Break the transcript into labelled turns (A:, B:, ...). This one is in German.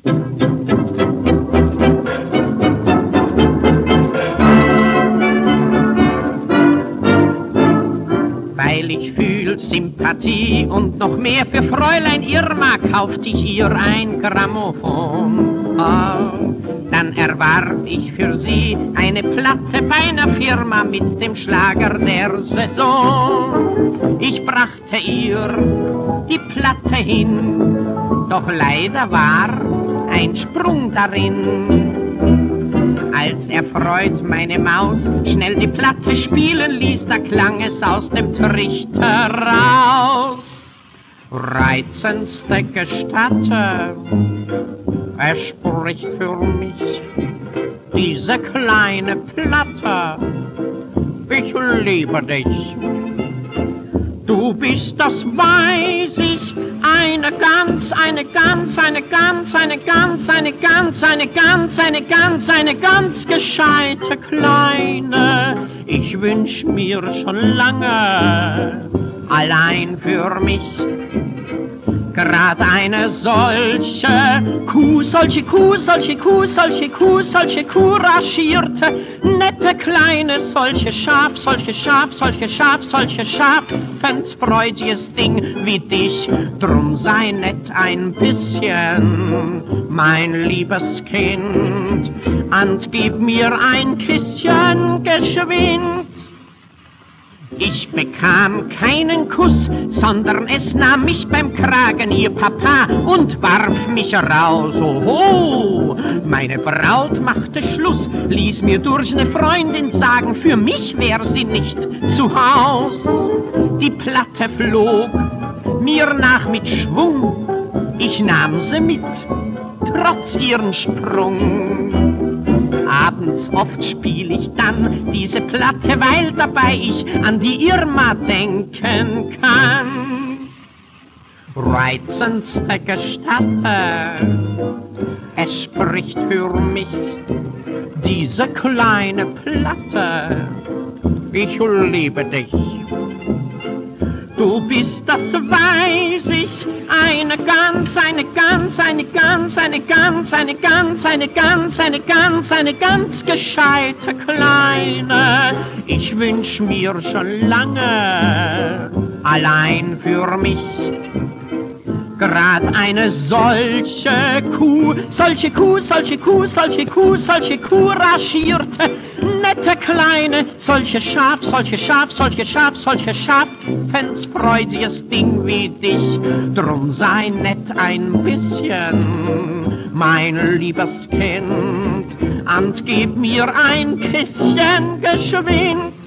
A: Weil ich fühl Sympathie und noch mehr für Fräulein Irma, kaufte ich ihr ein Grammophon. Oh, dann erwarb ich für sie eine Platte bei einer Firma mit dem Schlager der Saison. Ich brachte ihr die Platte hin, doch leider war ein Sprung darin. Als erfreut meine Maus schnell die Platte spielen ließ, da klang es aus dem Trichter raus. Reizendste Gestatte, es spricht für mich diese kleine Platte. Ich liebe dich, du bist, das weiß ich, eine ganz gescheite Kleine. Ich wünsch mir schon lange, allein für mich, grad eine solche Kuh, couragierte, nette Kleine, solche Schaf, fensterfreudiges Ding wie dich. Drum sei nett ein bisschen, mein liebes Kind, und gib mir ein Küsschen geschwind. Ich bekam keinen Kuss, sondern es nahm mich beim Kragen ihr Papa und warf mich raus. Oho, meine Braut machte Schluss, ließ mir durch eine Freundin sagen, für mich wär sie nicht zu Haus. Die Platte flog mir nach mit Schwung, ich nahm sie mit, trotz ihren Sprung. Abends oft spiel ich dann diese Platte, weil dabei ich an die Irma denken kann. Reizendste Gestatte, es spricht für mich diese kleine Platte. Ich liebe dich, du bist, das weiß ich, eine ganz gescheite Kleine. Ich wünsch mir schon lange, allein für mich, grad eine solche Kuh, couragierte, nette Kleine, solche Schaf, fensterfreudiges Ding wie dich. Drum sei nett ein bisschen, mein liebes Kind, und gib mir ein Küsschen geschwind.